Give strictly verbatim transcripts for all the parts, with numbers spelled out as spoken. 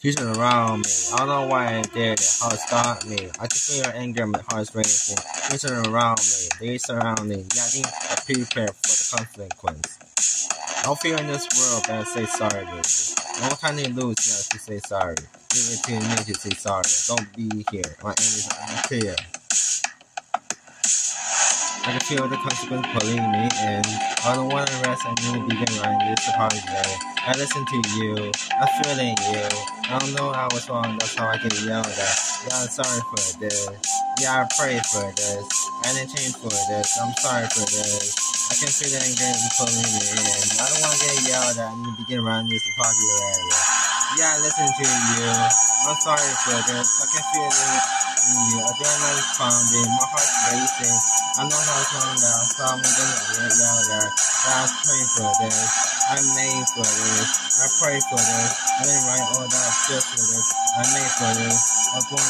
Future around me. I don't know why I did it, how it stopped me. I can feel your anger, my heart's racing. Future around me, they surround me. Yeah, I think I prepare for the consequence. Don't feel in this world, but I say sorry, baby. No time to lose, you have to say sorry. Give it to me to say sorry. Don't be here. My end is unclear. I can feel the consequence pulling me in. I don't want to rest, I need to begin running this apology. I listen to you, I'm feeling you. I don't know I was wrong, that's how I get yelled at. Yeah, I'm sorry for this. Yeah, I pray for this. I didn't change for this, I'm sorry for this. I can feel the anger pulling me in. I don't want to get yelled at, I need to begin running this apology area. Yeah, I listen to you, I'm sorry for this. I can feel it in you. Adrenaline is pounding, my heart's racing. I know how it's going down, so I'm gonna get yelled at. I was praying for this. I made for this. I pray for this. I didn't write all that just for this. I made for this. I was born.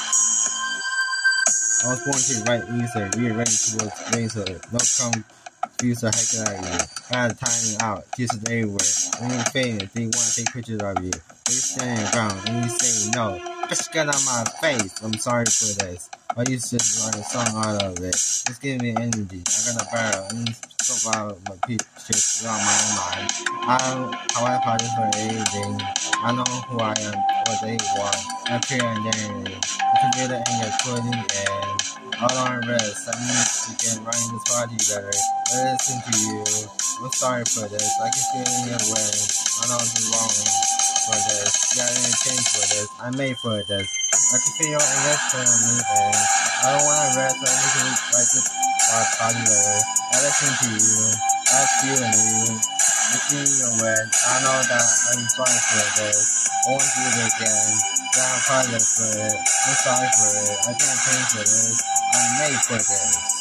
I was born to write music, rearrange towards razor. No confuse or heck out of you. I had timing out, just everywhere. When you're famous, they want to take pictures of you. They stand around and you say no. Just get on my face. I'm sorry for this. I used to write a song out of it. Just give me energy. I got a barrel. I need to stop out my pictures around my own mind. I don't, how I apologize for everything. I know who I am, what they want. I appear and daring. I can feel the anger pulling in. Hold on, rest. I need to get writing this party better. I listen to you. I'm sorry for this. I can feel it in your way. I know it's wrong for this. Yeah, I didn't change for this. I made for this. I can feel your anger pulling me in. I don't want to rest. I need to write this party better. I listen to you. I feel you. You see your word. I know that I'm sorry for this. I won't do it again. Yeah, I apologize for it. I'm sorry for it. I didn't change for this. I made for this.